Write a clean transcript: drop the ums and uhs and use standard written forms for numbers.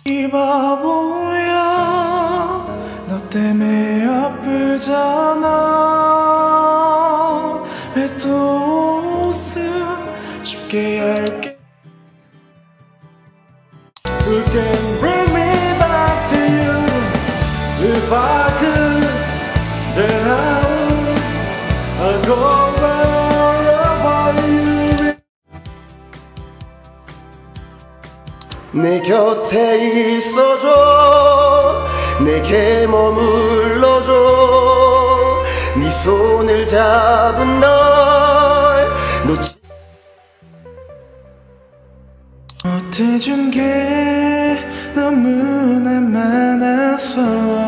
이 바보야 너 때문에 아프잖아 왜 또 옷은 춥게 얇게 You can bring me back to you If I could then I would I'll go wherever you 내 곁에 있어줘 내게 머물러줘 네 손을 잡은 널 놓지 못해준 게 너무나 많아서